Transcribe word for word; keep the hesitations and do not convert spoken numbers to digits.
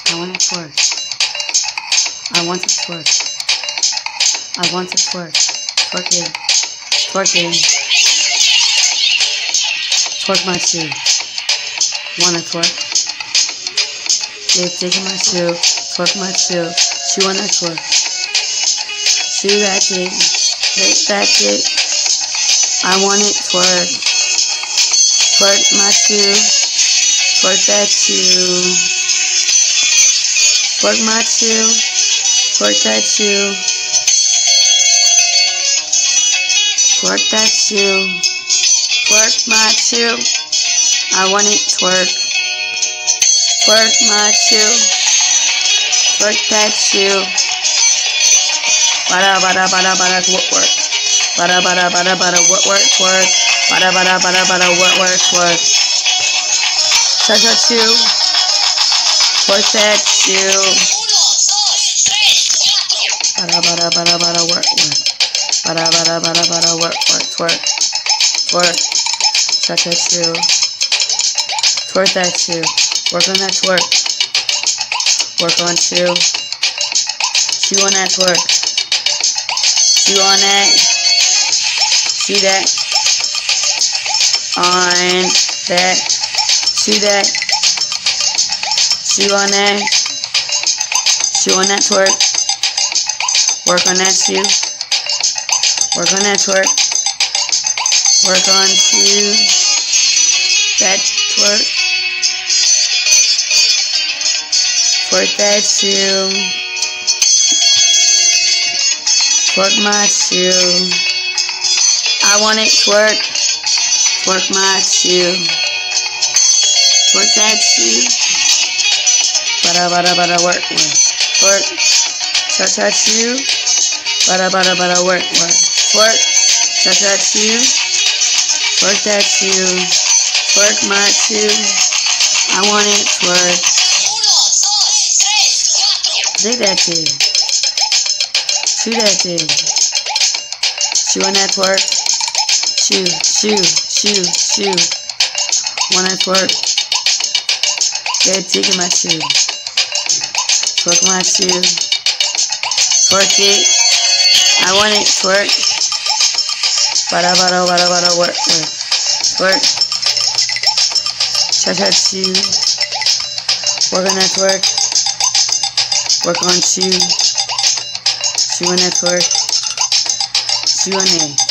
I want to twerk. I want to twerk. I want to twerk. Twerking. Twerking. Twerk my shoe. Wanna twerk? Yeah, taking my shoe. Twerk my shoe. She wanna twerk. Shoe that dick. Hit that dick. I want it twerk. Twerk my shoe. Twerk that shoe. Twerk my shoe. Twerk that shoe. Twerk that shoe. Twerk my shoe. I want it twerk. Twerk my shoe. Twerk that shoe. Bada bada bada bada work work. Bada bada bada bada work work twerk. Bada bada bada bada work work twerk. Touch that shoe. Twerk that shoe. Bada bada bada bada work work. Bada bada bada bada work work twerk. Twerk. Touch that shoe. Twerk that shoe. Work on that twerk. Work on shoe. Shoe on that twerk. Shoe on that. See that? On that. See that? Shoe on that. Shoe on that twerk. Work on that shoe. Work on that twerk. Work on shoe. That twerk. Twerk that shoe. Twerk my shoe. I want it twerk. Twerk my shoe. Twerk that shoe. Bada bada bada work work. Twerk. Touch that shoe. Bada bada bada work work. Twerk. Touch that shoe. Twerk that shoe. Twerk my shoe. I want it twerk. Dig that thing. Shoe that thing. Shoe on that twerk. Shoe, shoe, shoe, shoe. Want that twerk. Yeah, digging my shoe. Twerk my shoe. Twerk it. I want it twerk. Bada bada bada bada work work. Twerk. Touch that shoe. Work on that twerk. Work on shoe. Shoe on that twerk. Shoe on it.